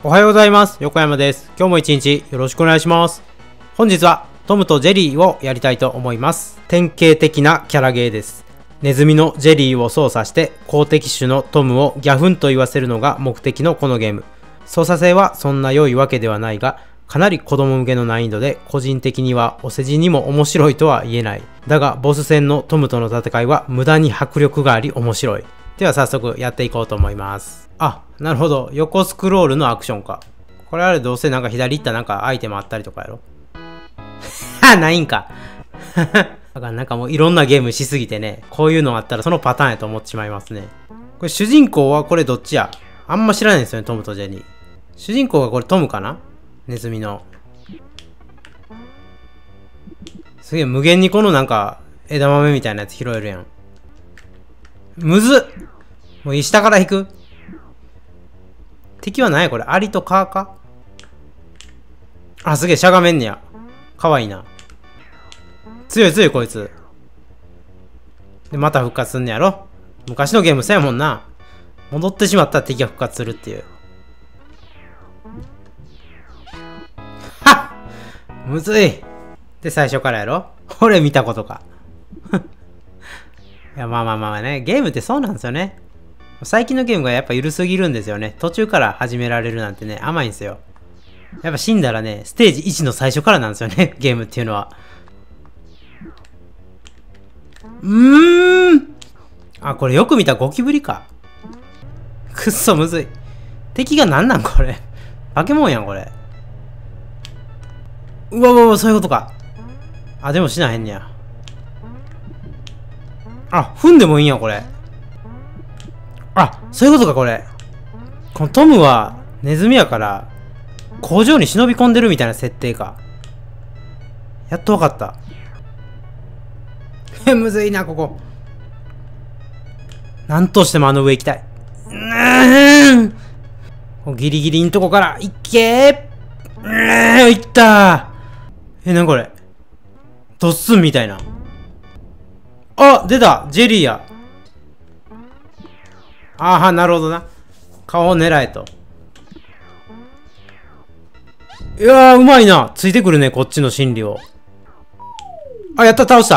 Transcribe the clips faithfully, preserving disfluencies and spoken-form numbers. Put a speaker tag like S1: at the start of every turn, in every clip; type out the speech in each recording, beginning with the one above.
S1: おはようございます。横山です。今日も一日よろしくお願いします。本日はトムとジェリーをやりたいと思います。典型的なキャラゲーです。ネズミのジェリーを操作して好敵手のトムをギャフンと言わせるのが目的のこのゲーム。操作性はそんな良いわけではないが、かなり子供向けの難易度で個人的にはお世辞にも面白いとは言えない。だがボス戦のトムとの戦いは無駄に迫力があり面白い。では早速やっていこうと思います。あ、なるほど。横スクロールのアクションか。これあれどうせなんか左行ったなんかアイテムあったりとかやろ。はないんか。だからなんかもういろんなゲームしすぎてね、こういうのあったらそのパターンやと思ってしまいますね。これ主人公はこれどっちや？あんま知らないんですよね、トムとジェリー。主人公がこれトムかな？ネズミの。すげえ無限にこのなんか枝豆みたいなやつ拾えるやん。むずっ！もう下から引く？敵は何やこれ？アリとカーか？あ、すげえしゃがめんねや。かわいいな。強い強いこいつ。で、また復活すんねやろ？昔のゲームそうやもんな。戻ってしまったら敵が復活するっていう。はっ！むずい。で、最初からやろ？俺見たことか。いや、まあまあまあね。ゲームってそうなんですよね。最近のゲームがやっぱ緩すぎるんですよね。途中から始められるなんてね、甘いんですよ。やっぱ死んだらね、ステージいちの最初からなんですよね、ゲームっていうのは。うーん。あ、これよく見たゴキブリか。くっそむずい。敵がなんなんこれ。化け物やん、これ。うわうわうわ、そういうことか。あ、でもしなへんねや。あ、踏んでもいいんや、これ。あ、そういうことか、これ。このトムはネズミやから、工場に忍び込んでるみたいな設定か。やっとわかった。え、むずいな、ここ。なんとしてもあの上行きたい。うーん。ギリギリんとこから、いっけー。うーん、いったー。え、なにこれ。ドッスンみたいな。あ、出たジェリーや。ああ、なるほどな。顔を狙えと。いやー、うまいな。ついてくるね、こっちの心理を。あ、やった、倒した。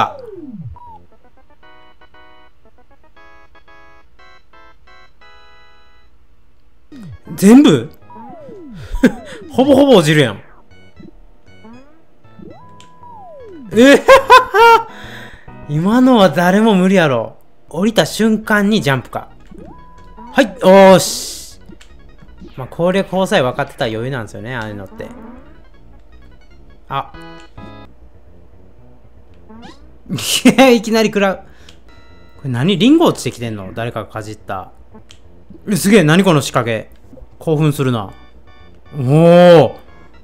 S1: 全部ほぼほぼ落ちるやん。えー、今のは誰も無理やろ。降りた瞬間にジャンプか。はい、おーし。まあ、攻略法さえ分かってたら余裕なんですよね、ああいうのって。あ。いきなり食らう。これ何？リンゴ落ちてきてんの？誰かがかじった。え、すげえ、何この仕掛け。興奮するな。おお。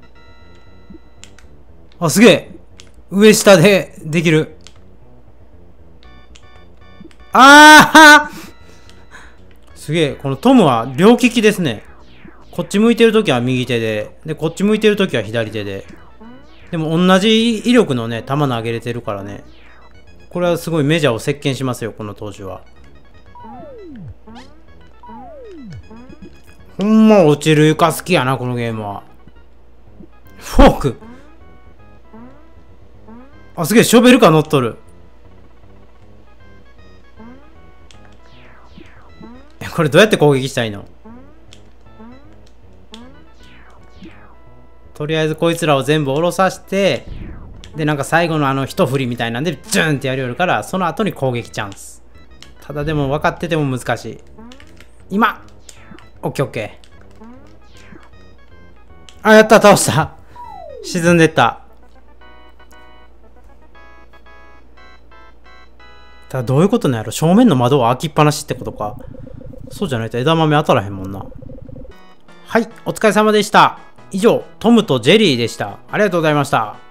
S1: あ、すげえ。上下でできる。ああすげえ。このトムは両利きですね。こっち向いてるときは右手で。で、こっち向いてるときは左手で。でも同じ威力のね、弾投げれてるからね。これはすごいメジャーを席巻しますよ、この投手は。ほんま落ちる床好きやな、このゲームは。フォーク。あ、すげえ、ショベルカー乗っとる。これどうやって攻撃したらいいの？とりあえずこいつらを全部下ろさせて、で、なんか最後のあの一振りみたいなんで、ジュンってやりよるから、その後に攻撃チャンス。ただでも分かってても難しい。今！オッケーオッケー。あ、やった、倒した。沈んでった。ただどういうことなんやろ？正面の窓は開きっぱなしってことか。そうじゃないと枝豆当たらへんもんな。はい、お疲れ様でした。以上、トムとジェリーでした。ありがとうございました。